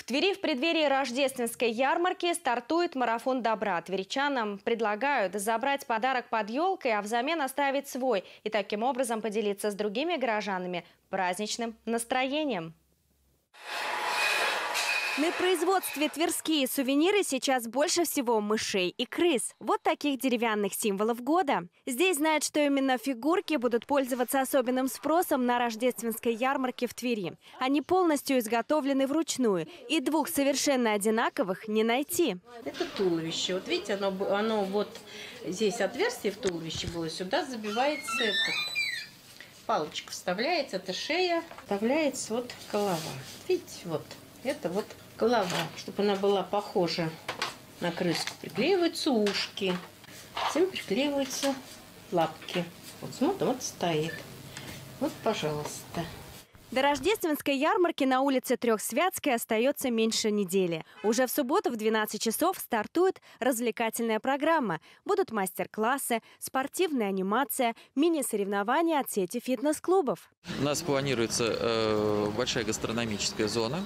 В Твери в преддверии рождественской ярмарки стартует марафон добра. Тверичанам предлагают забрать подарок под елкой, а взамен оставить свой. И таким образом поделиться с другими горожанами праздничным настроением. На производстве тверские сувениры сейчас больше всего мышей и крыс. Вот таких деревянных символов года. Здесь знают, что именно фигурки будут пользоваться особенным спросом на рождественской ярмарке в Твери. Они полностью изготовлены вручную, и двух совершенно одинаковых не найти. Это туловище. Вот видите, оно вот здесь отверстие в туловище было, сюда забивается палочка, вставляется, это шея, вставляется вот голова. Видите, вот это вот голова, чтобы она была похожа на крыску. Приклеиваются ушки, затем приклеиваются лапки. Вот смотрим, вот стоит. Вот, пожалуйста. До рождественской ярмарки на улице Трехсвятской остается меньше недели. Уже в субботу в 12 часов стартует развлекательная программа. Будут мастер-классы, спортивная анимация, мини-соревнования от сети фитнес-клубов. У нас планируется большая гастрономическая зона,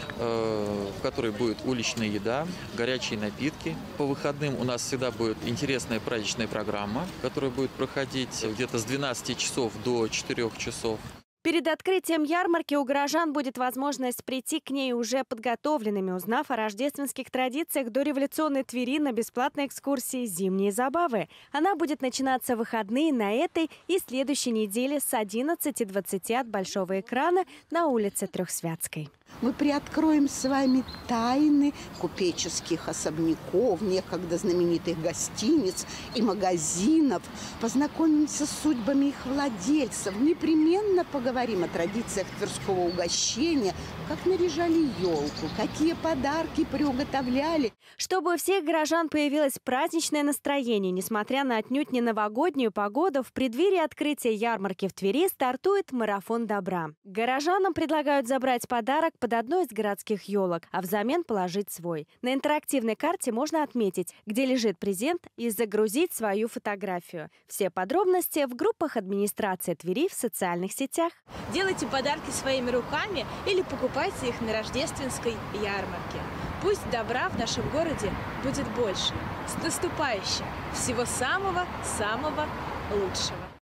в которой будет уличная еда, горячие напитки. По выходным у нас всегда будет интересная праздничная программа, которая будет проходить где-то с 12 часов до 4 часов. Перед открытием ярмарки у горожан будет возможность прийти к ней уже подготовленными, узнав о рождественских традициях дореволюционной Твери на бесплатной экскурсии «Зимние забавы». Она будет начинаться в выходные на этой и следующей неделе с 11:20 от большого экрана на улице Трехсвятской. Мы приоткроем с вами тайны купеческих особняков, некогда знаменитых гостиниц и магазинов. Познакомимся с судьбами их владельцев. Непременно поговорим о традициях тверского угощения, как наряжали елку, какие подарки приуготовляли. Чтобы у всех горожан появилось праздничное настроение, несмотря на отнюдь не новогоднюю погоду, в преддверии открытия ярмарки в Твери стартует марафон добра. Горожанам предлагают забрать подарок под одной из городских елок, а взамен положить свой. На интерактивной карте можно отметить, где лежит презент, и загрузить свою фотографию. Все подробности в группах администрации Твери в социальных сетях. Делайте подарки своими руками или покупайте их на рождественской ярмарке. Пусть добра в нашем городе будет больше. С наступающим! Всего самого-самого лучшего!